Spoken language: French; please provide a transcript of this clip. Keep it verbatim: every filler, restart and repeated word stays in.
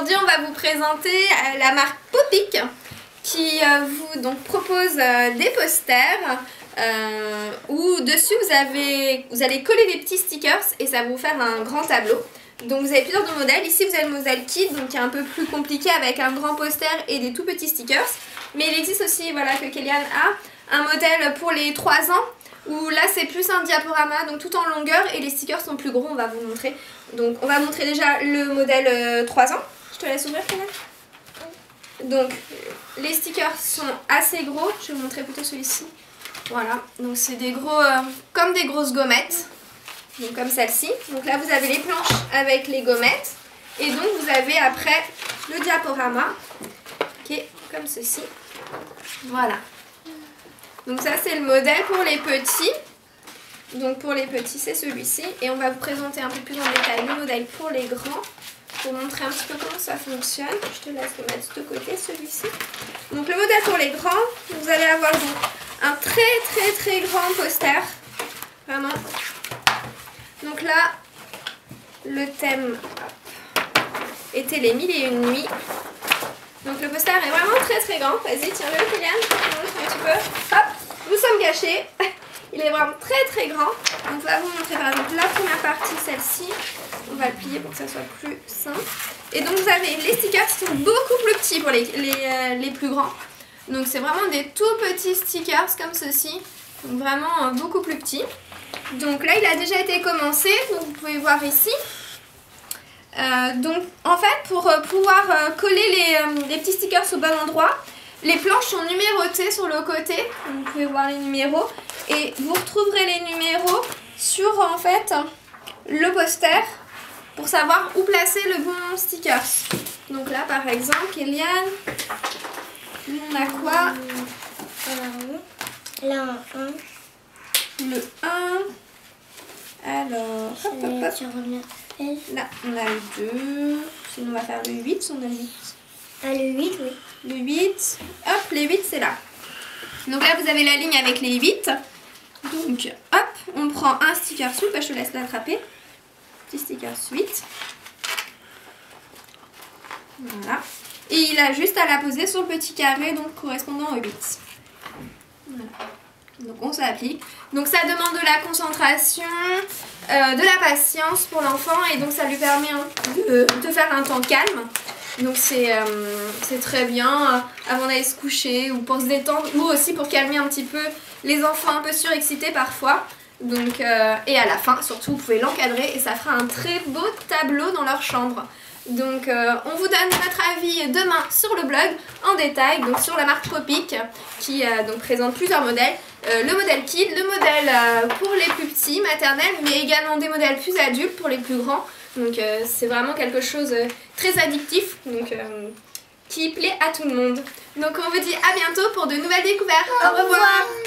Aujourd'hui on va vous présenter euh, la marque Popic qui euh, vous donc propose euh, des posters euh, où dessus vous, avez, vous allez coller des petits stickers et ça va vous faire un grand tableau. Donc vous avez plusieurs de modèles. Ici vous avez le modèle Kid, donc qui est un peu plus compliqué avec un grand poster et des tout petits stickers. Mais il existe aussi, voilà, que Kéliane a, un modèle pour les trois ans où là c'est plus un diaporama, donc tout en longueur et les stickers sont plus gros, on va vous montrer. Donc on va montrer déjà le modèle euh, trois ans. Je te laisse ouvrir, Kéliane. Donc les stickers sont assez gros, je vais vous montrer plutôt celui-ci. Voilà, donc c'est des gros, euh, comme des grosses gommettes. Donc comme celle-ci. Donc là vous avez les planches avec les gommettes. Et donc vous avez après le diaporama qui est comme ceci. Voilà. Donc ça c'est le modèle pour les petits. Donc pour les petits c'est celui-ci. Et on va vous présenter un peu plus en détail le modèle pour les grands. Pour montrer un petit peu comment ça fonctionne. Je te laisse le mettre de côté celui-ci. Donc le modèle pour les grands, vous allez avoir donc un très très très grand poster. Vraiment. Donc là, le thème était les mille et une nuits. Donc le poster est vraiment très très grand. Vas-y, tiens-le, Kéliane, je te montre un petit peu. Hop, nous sommes gâchés. Il est vraiment très très grand. Donc on va vous montrer par exemple la première partie, celle-ci. On va le plier pour que ça soit plus simple. Et donc vous avez les stickers qui sont beaucoup plus petits pour les, les, euh, les plus grands. Donc c'est vraiment des tout petits stickers comme ceci. Donc vraiment euh, beaucoup plus petits. Donc là il a déjà été commencé, donc vous pouvez voir ici. Euh, donc en fait pour euh, pouvoir euh, coller les, euh, les petits stickers au bon endroit, les planches sont numérotées sur le côté, donc vous pouvez voir les numéros. Et vous retrouverez les numéros sur en fait le poster pour savoir où placer le bon sticker. Donc là par exemple, Kéliane, on a quoi? Là un. Le un. Alors, hop, hop, hop. Là, on a le deux. Sinon, on va faire le huit. Si on a le huit. Ah, le huit, oui. Le huit. Hop, les huit, c'est là. Donc là, vous avez la ligne avec les huit. Donc, hop, on prend un sticker suite. Bah, je te laisse l'attraper. Petit sticker suite. Voilà. Et il a juste à la poser sur le petit carré, donc correspondant au huit. Voilà. Donc on s'applique. Donc ça demande de la concentration, euh, de la patience pour l'enfant et donc ça lui permet de, de faire un temps calme. Donc c'est euh, c'est très bien euh, avant d'aller se coucher ou pour se détendre ou aussi pour calmer un petit peu les enfants un peu surexcités parfois. Donc, euh, et à la fin surtout vous pouvez l'encadrer et ça fera un très beau tableau dans leur chambre. Donc euh, on vous donne notre avis demain sur le blog en détail, donc sur la marque Popic qui euh, donc présente plusieurs modèles. Euh, le modèle Kid, le modèle euh, pour les plus petits, maternels, mais également des modèles plus adultes pour les plus grands. Donc euh, c'est vraiment quelque chose de très addictif, donc euh, qui plaît à tout le monde. Donc on vous dit à bientôt pour de nouvelles découvertes. Au revoir.